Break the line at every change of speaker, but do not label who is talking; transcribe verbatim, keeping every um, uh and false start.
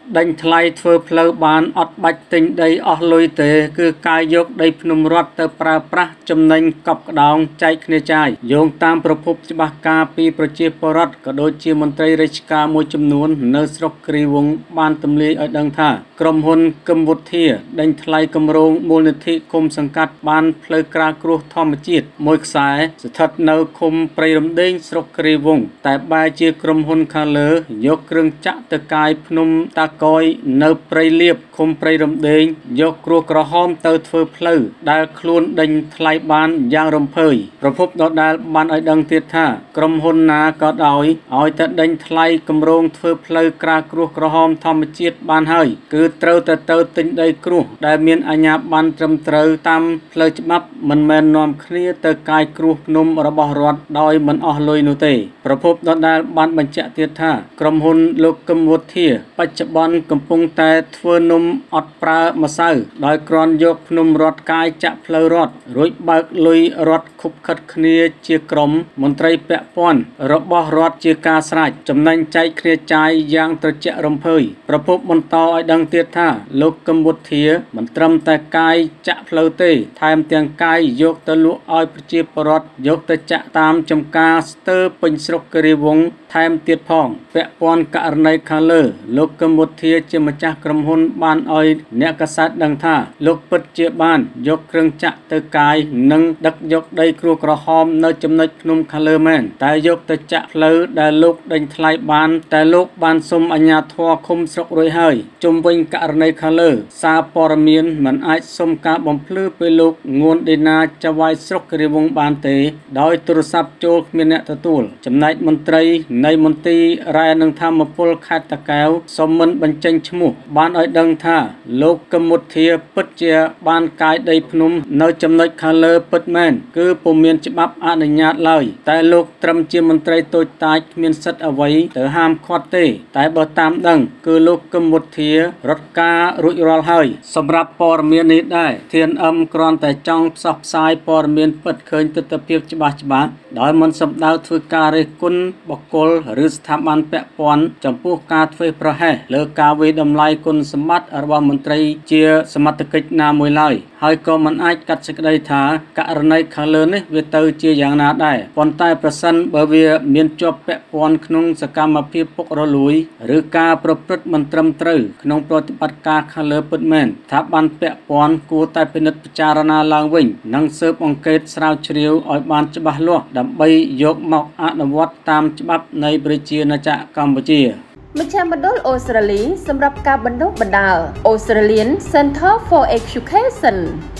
ដេញថ្លៃធ្វើផ្លូវបានអត់បាច់ទិញដីអស់លុយទេគឺការយកដីភ្នំរដ្ឋទៅប្រើប្រាស់ចំណេញកប់ក្តោងចែកគ្នាចាយយោងតាមប្រភពច្បាស់ការពីប្រជាពលរដ្ឋក៏ដូចជាមន្ត្រីរាជការមួយចំនួននៅស្រុកគ្រីវង្សបានទម្លាយឲ្យដឹងថាក្រុមហ៊ុនគឹមវុធា ដេញថ្លៃគម្រោងមូលនិធិគុំសង្កាត់បានផ្លូវក្រាលគ្រោះធម្មជាតិមួយខ្សែស្ថិតនៅឃុំព្រៃរំដេងស្រុកគ្រីវង្សតែបែរជាក្រុមហ៊ុនខាងលើយកគ្រឿងចាក់ទៅកាយភ្នំតាកយនៅព្រៃលៀបឃុំព្រៃរំដេងយកគ្រោះក្រហមទៅធ្វើផ្លូវដែលខ្លួនដេញថ្លៃបានយ៉ាងរំភើយប្រភពដដែលបានឲ្យដឹងទៀតថាក្រុមហ៊ុនណាក៏ដោយឲ្យតែដេញថ្លៃគម្រោងធ្វើផ្លូវក្រាលគ្រោះក្រហមធម្មជាតិបានហើយគឺត្រូវតែទៅទិញដីគ្រោះដែលមានអាជ្ញាប័ណ្ណត្រឹមត្រូវតាមផ្លូវច្បាប់មិនមែននាំគ្នាទៅកាយគ្រោះភ្នំរបស់រដ្ឋដោយមិនអស់លុយនោះទេប្រភពដដែលបានបញ្ជាក់ទៀតថាក្រុមហ៊ុនលោកគឹមវុធាបច្ចុប្បន្នកំពុងតែធ្វើនំអត់ប្រើម្សៅដោយគ្រាន់យកភ្នំរដ្ឋកាយចាក់ផ្លូវរដ្ឋរួចបើកលុយរដ្ឋខុបខិតគ្នាជាក្រុមមន្ត្រីពាក់ព័ន្ធរបស់រដ្ឋជាការស្រេចចំណេញចែកគ្នាចាយយ៉ាងត្រជាក់រំភើយប្រភពបន្តឲ្យដឹងទៀតថាលោកគឹមវុធាមិនត្រឹមតែកាយចាក់ផ្លូវទេថែមទាំងកាយយកទៅលក់ឲ្យប្រជាពលរដ្ឋយកទៅចាក់តាមចំការស្ទើរពេញស្រុកគិរីវង្សថែមទៀតផងពាក់ព័ន្ធករណីខាងលើលោកគឹមវុធាជាម្ចាស់ក្រុមហ៊ុនបានឲ្យអ្នកកាសែតដឹងថាលោកពិតជាបានយកគ្រឿងចាក់ទៅកាយនិងដឹកយកដីគ្រោះក្រហមនៅចំណុចភ្នំខាងលើមែនតែយកទៅចាក់ផ្លូវដែលលោកដេញថ្លៃបានតែលោកបានសុំអាជ្ញាធរឃុំស្រុករួចហើយជុំវិញករណីខាងលើសារព័ត៌មានមិនអាចសុំការបំភ្លឺពេលលោកងួនដេណាចៅហ្វាយស្រុកគិរីវង្សបានទេដោយទូរស័ព្ទចូលគ្មានអ្នកទទួលចំណែកមន្ត្រីនៃមន្ទីររ៉ែនិងធម្មពលខេត្តតាកែវសូមមិនបញ្ចេញឈ្មោះបានឲ្យដឹងថាលោកគឹមវុធាពិតជាបានកាយដីភ្នំនៅចំណុចខាងលើពិតមែនគឺពុំមានច្បាប់អនុញ្ញាតឡើយតែលោកត្រឹមជាមន្ត្រីតូចតាចគ្មានសិទ្ធិអ្វីទៅហាមឃាត់ទេតែបើតាមដឹងគឺលោកគឹមវុធារត់ការរួចរាល់ហើយសម្រាប់ព័ត៌មាននេះដែរធានអឹមគ្រាន់តែចង់ផ្សព្វផ្សាយព័ត៌មានពិតឃើញទស្សនវិជ្ជាច្បាស់ច្បាស់ដោយមិនសំដៅធ្វើការរិះគន់បុគ្គលឬស្ថាប័នពាក់ព័ន្ធចំពោះការធ្វើប្រហែសលើការវិតម្លៃគុណសម្បត្តិរបស់មន្ត្រីជាសមត្ថកិច្ចណាមួយឡើយហើយក៏មិនអាចកាត់សេចក្តីថាករណីខាងលើនេះវាទៅជាយ៉ាងណាដែរប៉ុន្តែប្រសិនបើវាមានជាប់ពាក់ព័ន្ធក្នុងសកម្មភាពពុករលួយឬការប្រព្រឹត្តមិនត្រឹមត្រូវក្នុងប្រតិបត្តិការខាងលើពិតមែនស្ថាប័នពាក់ព័ន្ធគួរតែពិនិត្យពិចារណាឡើងវិញនិងស៊ើបអង្កេតស្រាវជ្រាវឲ្យបានច្បាស់លាស់ដើម្បីយកមកអនុវត្តតាមច្បាប់នៃប្រជាណាចក្រកម្ពុជា
មជ្ឈមណ្ឌលអូស្ត្រាលីសម្រាប់ការបណ្ដុះបណ្ដាល Australian Center for Education